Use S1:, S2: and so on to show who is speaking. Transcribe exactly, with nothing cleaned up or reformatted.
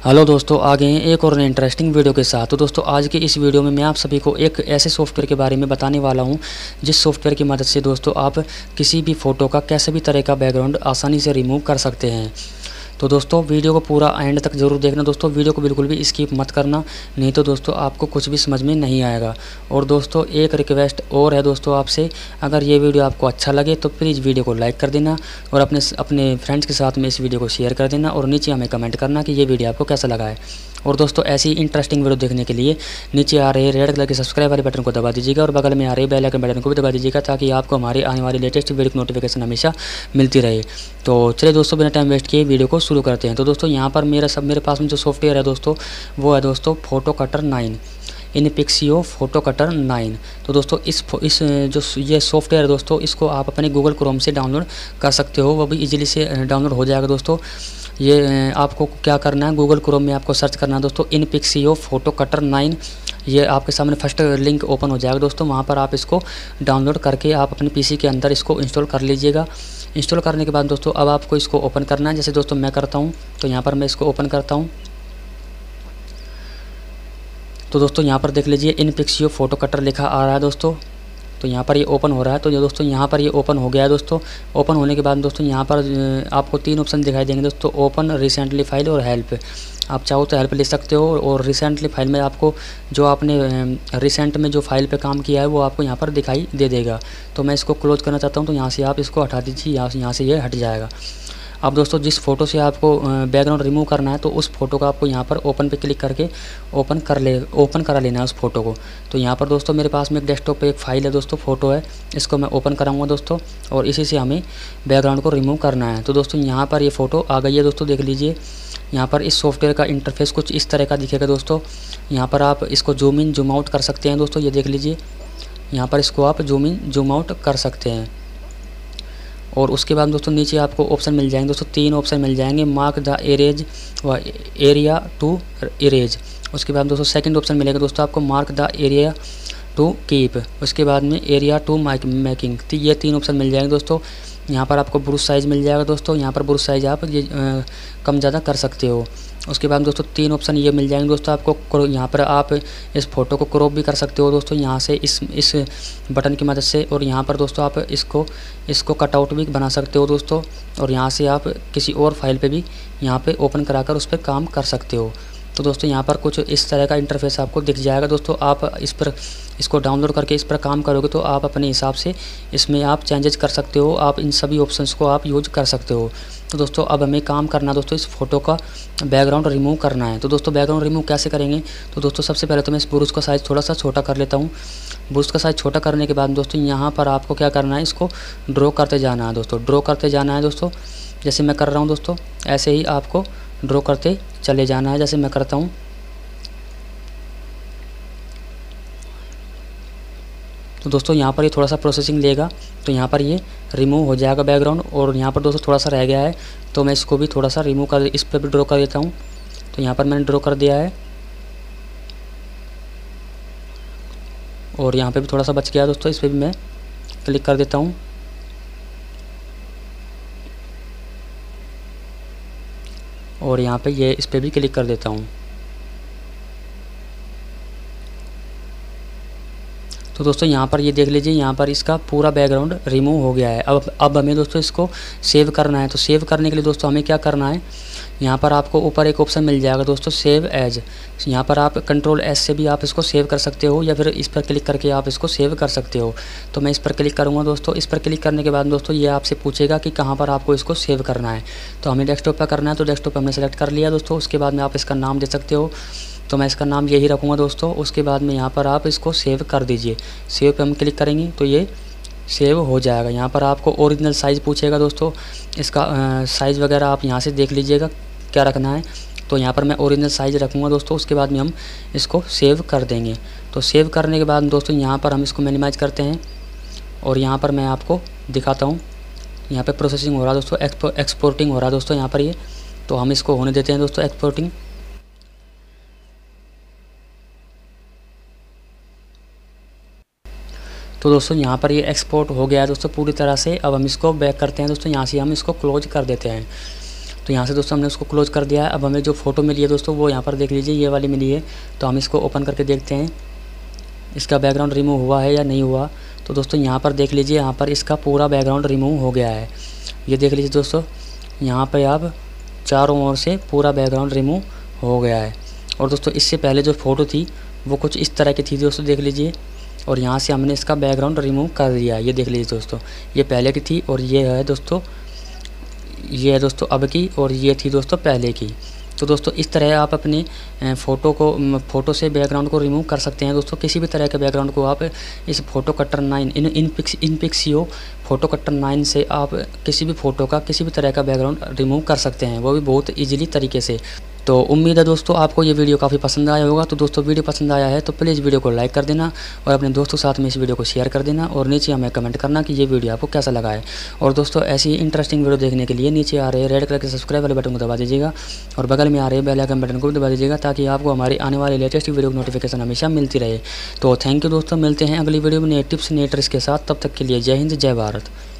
S1: Hello दोस्तों, आ गए हैं एक और नए इंटरेस्टिंग वीडियो के साथ। तो दोस्तों आज की इस वीडियो में मैं आप सभी को एक ऐसे सॉफ्टवेयर के बारे में बताने वाला हूं जिस सॉफ्टवेयर की मदद से दोस्तों आप किसी भी फ़ोटो का कैसे भी तरह का बैकग्राउंड आसानी से रिमूव कर सकते हैं। तो दोस्तों वीडियो को पूरा एंड तक ज़रूर देखना दोस्तों, वीडियो को बिल्कुल भी स्किप मत करना, नहीं तो दोस्तों आपको कुछ भी समझ में नहीं आएगा। और दोस्तों एक रिक्वेस्ट और है दोस्तों आपसे, अगर ये वीडियो आपको अच्छा लगे तो प्लीज़ वीडियो को लाइक कर देना और अपने अपने फ्रेंड्स के साथ में इस वीडियो को शेयर कर देना और नीचे हमें कमेंट करना कि ये वीडियो आपको कैसा लगा है। और दोस्तों ऐसी इंटरेस्टिंग वीडियो देखने के लिए नीचे आ रहे रेड कलर के सब्सक्राइब वाले बटन को दबा दीजिएगा और बगल में आ रहे बेल आइकन बटन को भी दबा दीजिएगा ताकि आपको हमारी आने वाली लेटेस्ट वीडियो की नोटिफिकेशन हमेशा मिलती रहे। तो चलिए दोस्तों बिना टाइम वेस्ट किए वीडियो को शुरू करते हैं। तो दोस्तों यहाँ पर मेरा सब मेरे पास में जो सॉफ्टवेयर है दोस्तों वो है दोस्तों photo cutter nine, InPixio photo cutter nine. तो दोस्तों इस इस जो ये सॉफ्टवेयर है दोस्तों इसको आप अपने गूगल क्रोम से डाउनलोड कर सकते हो, वो भी इजीली से डाउनलोड हो जाएगा दोस्तों। ये आपको क्या करना है, गूगल क्रोम में आपको सर्च करना है दोस्तों इनपिक्सियो फोटो कटर नाइन। ये आपके सामने फर्स्ट लिंक ओपन हो जाएगा दोस्तों, वहाँ पर आप इसको डाउनलोड करके आप अपने पीसी के अंदर इसको इंस्टॉल कर लीजिएगा। इंस्टॉल करने के बाद दोस्तों अब आपको इसको ओपन करना है, जैसे दोस्तों मैं करता हूँ। तो यहाँ पर मैं इसको ओपन करता हूँ। तो दोस्तों यहाँ पर देख लीजिए इनपिक्सियो फोटो कटर लिखा आ रहा है दोस्तों। तो यहाँ पर ये ओपन हो रहा है। तो ये दोस्तों यहाँ पर ये ओपन हो गया है दोस्तों। ओपन होने के बाद दोस्तों यहाँ पर आपको तीन ऑप्शन दिखाई देंगे दोस्तों, ओपन, रिसेंटली फाइल और हेल्प। आप चाहो तो हेल्प ले सकते हो और रिसेंटली फाइल में आपको जो आपने रिसेंट में जो फाइल पे काम किया है वो आपको यहाँ पर दिखाई दे देगा। तो मैं इसको क्लोज करना चाहता हूँ, तो यहाँ से आप इसको हटा दीजिए, यहाँ से यहाँ से ये हट जाएगा। अब दोस्तों जिस फ़ोटो से आपको बैकग्राउंड रिमूव करना है तो उस फोटो का आपको यहाँ पर ओपन पे क्लिक करके ओपन कर ले ओपन करा लेना है उस फोटो को। तो यहाँ पर दोस्तों मेरे पास में एक डेस्कटॉप पे एक फ़ाइल है दोस्तों, फ़ोटो है, इसको मैं ओपन कराऊंगा दोस्तों और इसी से हमें बैकग्राउंड को रिमूव करना है। तो दोस्तों यहाँ पर ये फ़ोटो आ गई है दोस्तों, देख लीजिए। यहाँ पर इस सॉफ्टवेयर का इंटरफेस कुछ इस तरह का दिखेगा दोस्तों। यहाँ पर आप इसको जूम इन जूम आउट कर सकते हैं दोस्तों, ये देख लीजिए। यहाँ पर इसको आप जूम इन जूम आउट कर सकते हैं। और उसके बाद दोस्तों नीचे आपको ऑप्शन मिल जाएंगे दोस्तों, तीन ऑप्शन मिल जाएंगे, मार्क द एरेज व एरिया टू इरेज। उसके बाद दोस्तों सेकंड ऑप्शन मिलेगा दोस्तों आपको mark the area to keep. उसके बाद में एरिया टू मेकिंग। तो ये तीन ऑप्शन मिल जाएंगे दोस्तों। यहाँ पर आपको ब्रुश साइज़ मिल जाएगा दोस्तों, यहाँ पर ब्रुश साइज़ आप ये आ, कम ज़्यादा कर सकते हो। उसके बाद दोस्तों तीन ऑप्शन ये मिल जाएंगे दोस्तों आपको, यहाँ पर आप इस फोटो को क्रॉप भी कर सकते हो दोस्तों यहाँ से इस इस बटन की मदद से। और यहाँ पर दोस्तों आप इसको इसको कटआउट भी बना सकते हो दोस्तों। और यहाँ से आप किसी और फाइल पे भी यहाँ पे ओपन कराकर उस पर काम कर सकते हो। तो दोस्तों यहाँ पर कुछ इस तरह का इंटरफेस आपको दिख जाएगा दोस्तों। आप इस पर इसको डाउनलोड करके इस पर काम करोगे तो आप अपने हिसाब से इसमें आप चेंजेस कर सकते हो, आप इन सभी ऑप्शंस को आप यूज कर सकते हो। तो दोस्तों अब हमें काम करना दोस्तों इस फोटो का बैकग्राउंड रिमूव करना है। तो दोस्तों बैकग्राउंड रिमूव कैसे करेंगे, तो दोस्तों सबसे पहले तो मैं इस ब्रुश का साइज़ थोड़ा सा छोटा कर लेता हूँ। ब्रुश का साइज़ छोटा करने के बाद दोस्तों यहाँ पर आपको क्या करना है, इसको ड्रॉ करते जाना है दोस्तों, ड्रॉ करते जाना है दोस्तों। जैसे मैं कर रहा हूँ दोस्तों ऐसे ही आपको ड्रॉ करते चले जाना है, जैसे मैं करता हूँ। तो दोस्तों यहाँ पर ये थोड़ा सा प्रोसेसिंग लेगा, तो यहाँ पर ये रिमूव हो जाएगा बैकग्राउंड। और यहाँ पर दोस्तों थोड़ा सा रह गया है तो मैं इसको भी थोड़ा सा रिमूव कर इस पर भी ड्रॉ कर देता हूँ। तो यहाँ पर मैंने ड्रॉ कर दिया है और यहाँ पे भी थोड़ा सा बच गया दोस्तों, इस पर भी मैं क्लिक कर देता हूँ। और यहाँ पे ये इस पर भी क्लिक कर देता हूँ। तो दोस्तों यहाँ पर ये देख लीजिए, यहाँ पर इसका पूरा बैकग्राउंड रिमूव हो गया है। अब अब हमें दोस्तों इसको सेव करना है। तो सेव करने के लिए दोस्तों हमें क्या करना है, यहाँ पर आपको ऊपर एक ऑप्शन मिल जाएगा दोस्तों सेव एज। यहाँ पर आप कंट्रोल एस से भी आप इसको सेव कर सकते हो या फिर इस पर क्लिक करके आप इसको सेव कर सकते हो। तो मैं इस पर क्लिक करूँगा दोस्तों। इस पर क्लिक करने के बाद दोस्तों ये आपसे पूछेगा कि कहाँ पर आपको इसको सेव करना है। तो हमें डेस्कटॉप पर करना है, तो डेस्कटॉप पर हमने सेलेक्ट कर लिया दोस्तों। उसके बाद में आप इसका नाम दे सकते हो, तो मैं इसका नाम यही रखूँगा दोस्तों। उसके बाद में यहाँ पर आप इसको सेव कर दीजिए। सेव पे हम क्लिक करेंगे तो ये सेव हो जाएगा। यहाँ पर आपको ओरिजिनल साइज़ पूछेगा दोस्तों, इसका साइज़ वगैरह आप यहाँ से देख लीजिएगा क्या रखना है। तो यहाँ पर मैं ओरिजिनल साइज़ रखूँगा दोस्तों। उसके बाद में हम इसको सेव कर देंगे। तो सेव करने के बाद दोस्तों यहाँ पर हम इसको मिनिमाइज करते हैं और यहाँ पर मैं आपको दिखाता हूँ। यहाँ पर प्रोसेसिंग हो रहा है दोस्तों, एक्सपो एक्सपोर्टिंग हो रहा है दोस्तों यहाँ पर ये। तो हम इसको होने देते हैं दोस्तों एक्सपोर्टिंग। तो दोस्तों यहाँ पर ये एक्सपोर्ट हो गया है दोस्तों पूरी तरह से। अब हम इसको बैक करते हैं दोस्तों, यहाँ से हम इसको क्लोज कर देते हैं। तो यहाँ से दोस्तों हमने उसको क्लोज़ कर दिया है। अब हमें जो फ़ोटो मिली है दोस्तों वो यहाँ पर देख लीजिए, ये वाली मिली है। तो हम इसको ओपन करके देखते हैं इसका बैकग्राउंड रिमूव हुआ है या नहीं हुआ। तो दोस्तों यहाँ पर देख लीजिए, यहाँ पर इसका पूरा बैकग्राउंड रिमूव हो गया है। ये देख लीजिए दोस्तों, यहाँ पर अब चारों ओर से पूरा बैकग्राउंड रिमूव हो गया है। और दोस्तों इससे पहले जो फ़ोटो थी वो कुछ इस तरह की थी दोस्तों, देख लीजिए। और यहाँ से हमने इसका बैकग्राउंड रिमूव कर दिया है। ये देख लीजिए दोस्तों, ये पहले की थी और ये है दोस्तों, ये है दोस्तों अब की, और ये थी दोस्तों पहले की। तो दोस्तों इस तरह आप अपने फ़ोटो को फ़ोटो से बैकग्राउंड को रिमूव कर सकते हैं दोस्तों। किसी भी तरह के बैकग्राउंड को आप इस photo cutter nine in in pix InPixio photo cutter nine से आप किसी भी फ़ोटो का किसी भी तरह का बैकग्राउंड रिमूव कर सकते हैं, वो भी बहुत ईजिली तरीके से। तो उम्मीद है दोस्तों आपको ये वीडियो काफ़ी पसंद आया होगा। तो दोस्तों वीडियो पसंद आया है तो प्लीज़ वीडियो को लाइक कर देना और अपने दोस्तों के साथ में इस वीडियो को शेयर कर देना, और नीचे हमें कमेंट करना कि ये वीडियो आपको कैसा लगा है। और दोस्तों ऐसी इंटरेस्टिंग वीडियो देखने के लिए नीचे आ रहे रेड कलर के सब्सक्राइब वाले बटन को दबा दीजिएगा और बगल में आ रहे बेल आइकन बटन को भी दबा दीजिएगा, ताकि आपको हमारी आने वाली लेटेस्ट वीडियो की नोटिफिकेशन हमेशा मिलती रहे। तो थैंक यू दोस्तों, मिलते हैं अगली वीडियो में नए टिप्स नए ट्रिक्स के साथ। तब तक के लिए जय हिंद, जय भारत।